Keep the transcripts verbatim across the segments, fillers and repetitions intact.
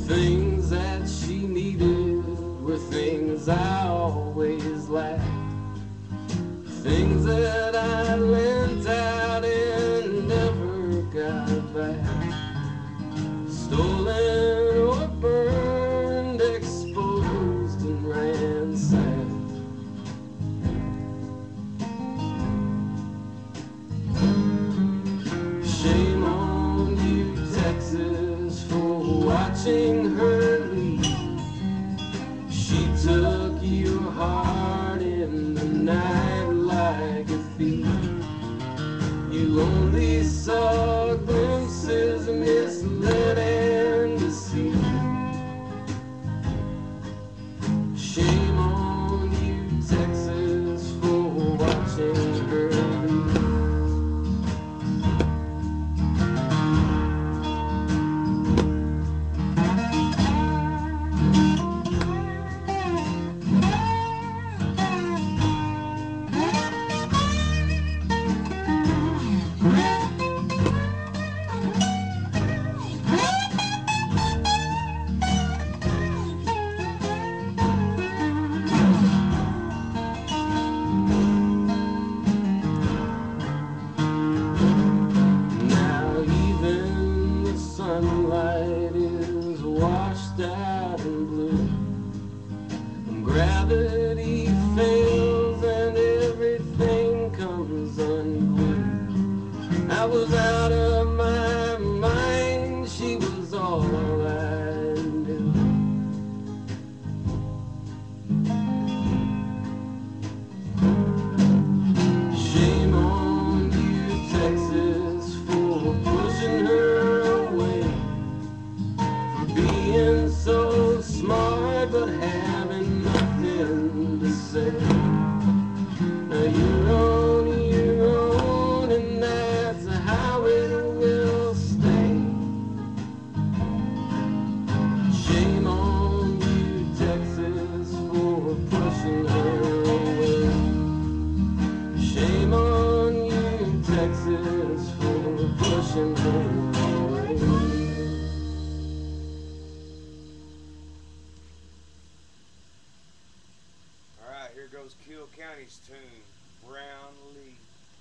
things that she needed were things I always lacked. Things that I lent out and never got back. Stolen or burned, exposed and ransacked. Shame on you, Texas, for watching her leave. She took your heart in the night like a thief. You only saw glimpses, misled and deceived. Shame on you, Texas, for watching her leave. Sunlight is washed out and blue, and gravity fails and everything comes unglued. I was out of my mind, she was all I knew. Shame on you, Texas, for pushing her so smart but having nothing to say. Now you're on your own and that's how it will stay. Shame on you, Texas, for pushing her away. Shame on you, Texas, for pushing her away. Here goes Kill County's tune, Brown Lee.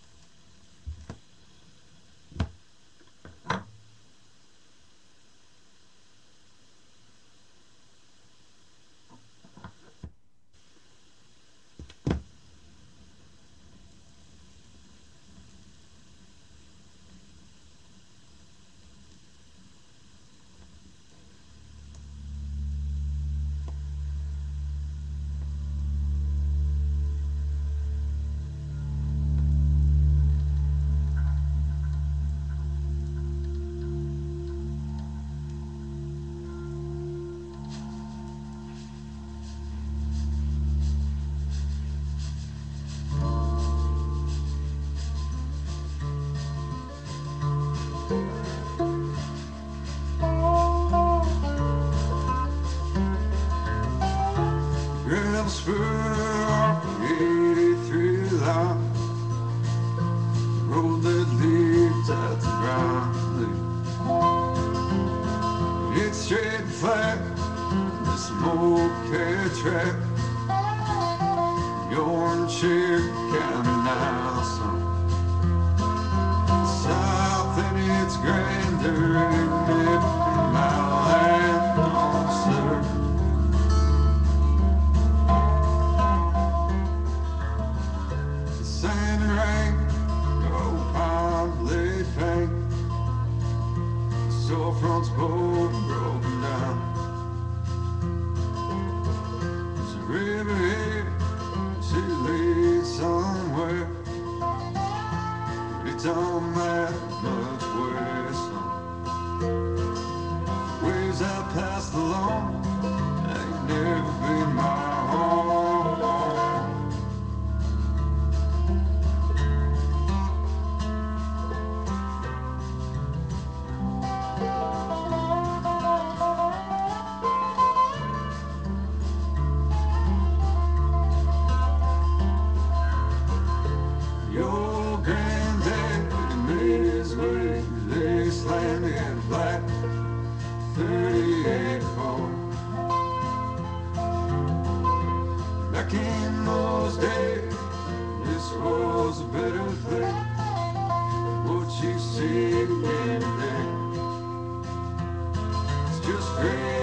eighty-three line, road that leads out to Brown Lee. It's straight and flat, the smoky track. You're in Cherokee County now, son. South and it's grander and every mile and closer. Sand and rain, go pond, lay paint. The storefronts both broken down. There's a river here, she leads somewhere. It don't matter much where it's from. Waves out past the lawn ain't never been my home. Your granddad made his way to this land in black. Back in those days, this was a better place. What you see here today, it's just great.